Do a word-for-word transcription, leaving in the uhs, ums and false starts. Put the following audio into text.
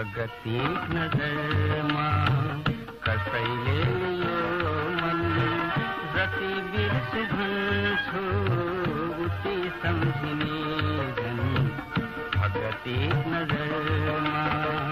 भगती नजरमा कसैले यो मन जति बिर्स भन्छु उति सम्झिने झन् भगती नजरमा